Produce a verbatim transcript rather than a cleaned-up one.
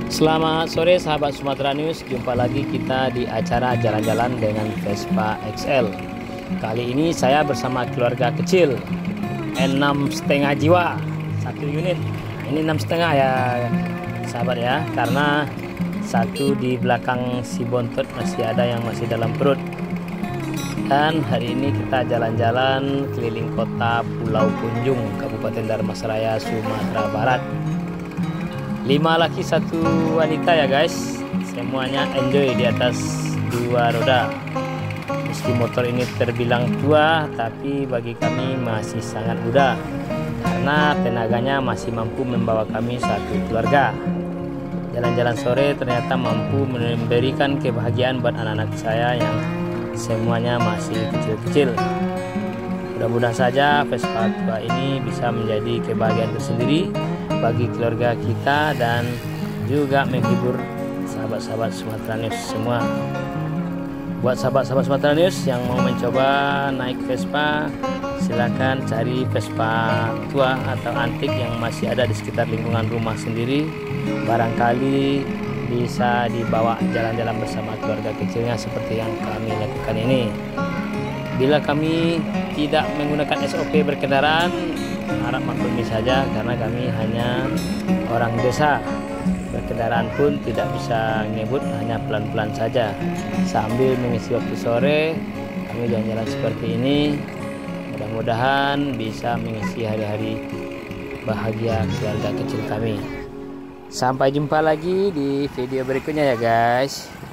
Selamat sore sahabat Sumatera News, jumpa lagi kita di acara jalan-jalan dengan Vespa X L. Kali ini saya bersama keluarga kecil, enam setengah jiwa, satu unit. Nah, ini enam setengah ya sahabat ya, karena satu di belakang si bontot masih ada yang masih dalam perut. Dan hari ini kita jalan-jalan keliling kota Pulau Punjung, Kabupaten Dharmasraya, Sumatera Barat. Lima laki satu wanita ya guys, semuanya enjoy di atas dua roda. Meski motor ini terbilang tua, tapi bagi kami masih sangat muda karena tenaganya masih mampu membawa kami satu keluarga. Jalan-jalan sore ternyata mampu memberikan kebahagiaan buat anak-anak saya yang semuanya masih kecil-kecil. Mudah-mudahan saja Vespa tua ini bisa menjadi kebahagiaan tersendiri bagi keluarga kita dan juga menghibur sahabat-sahabat Sumatera News semua. Buat sahabat-sahabat Sumatera News yang mau mencoba naik Vespa, silakan cari Vespa tua atau antik yang masih ada di sekitar lingkungan rumah sendiri. Barangkali bisa dibawa jalan-jalan bersama keluarga kecilnya seperti yang kami lakukan ini. Bila kami tidak menggunakan S O P berkendaraan, harap maklumi saja karena kami hanya orang desa. Berkendaraan pun tidak bisa ngebut, hanya pelan-pelan saja sambil mengisi waktu sore. Kami jalan-jalan seperti ini, mudah-mudahan bisa mengisi hari-hari bahagia keluarga kecil kami. Sampai jumpa lagi di video berikutnya ya guys.